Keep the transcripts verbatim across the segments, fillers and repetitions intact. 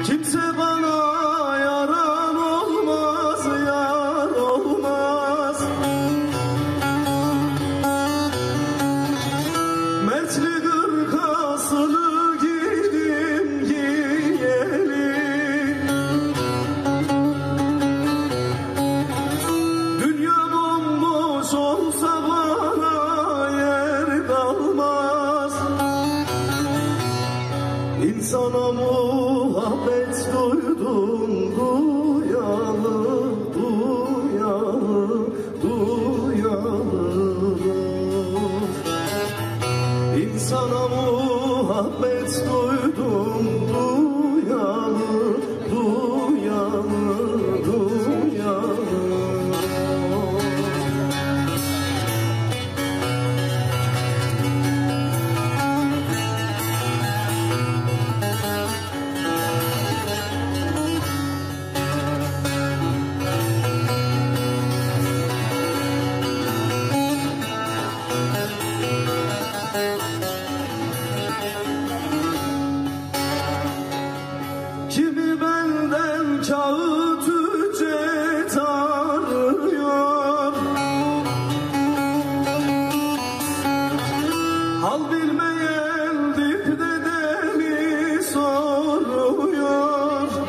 Kimse bana yaran olmaz, yar olmaz. Mertli gırkasını giydim giyeli. Dünya bomboş olsa bana yer kalmaz. İnsana muhabbet duydum, duyalı, duyalı, duyalı. İnsana muhabbet duydum, duyalı, duyalı, duyalı. Kimi benden kağıt ücret arıyor, hal bilmeyen dipte deli soruyor.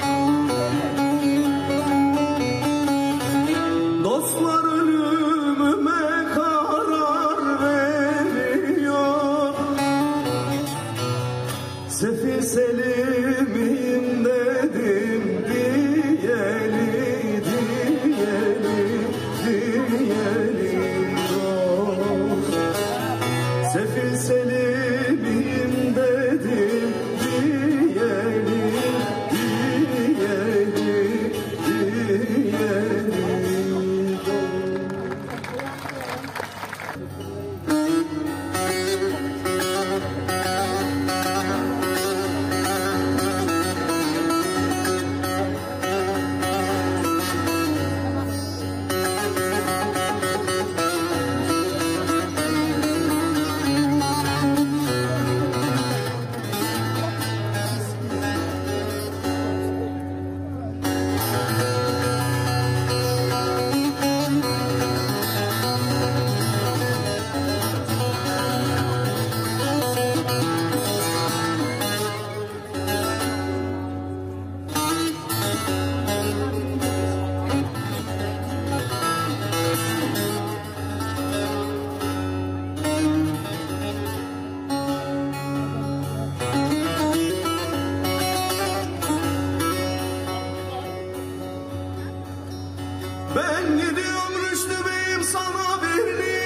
Dostlar ölümüme karar veriyor. Sefil Selim'im dedim diyeli, diyeli, diyeli dost. Sefil Selim'im dedim diyeli, diyeli, diyeli dost. Ben gidiyorum Rüştü Bey'im, sana bir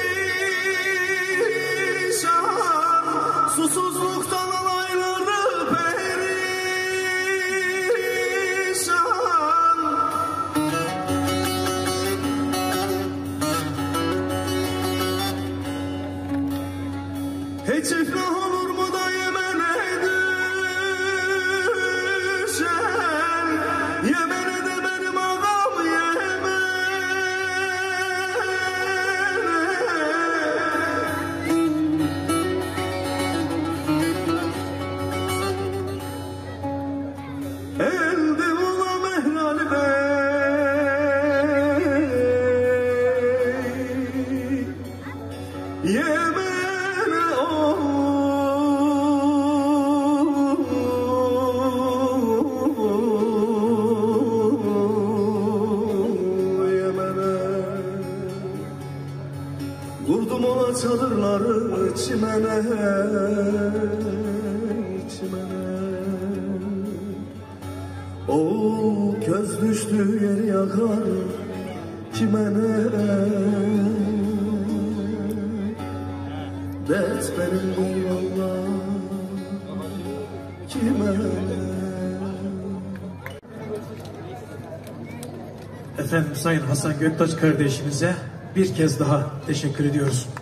nişan. Susuzluktan alayları perişan. Hiç iflah olur mu da Yemen'e düşen? Yemen'e de benim ağam Yemen. Elde ula Mehlal Bey, Yemen'e o Yemen'e. Vurdum ona çadırları çimene, çimene. Oğul köz düştü yer yakar kime ne? Dert benim bu yolda kime ne? Efendim Sayın Hasan Göktaş kardeşimize bir kez daha teşekkür ediyoruz.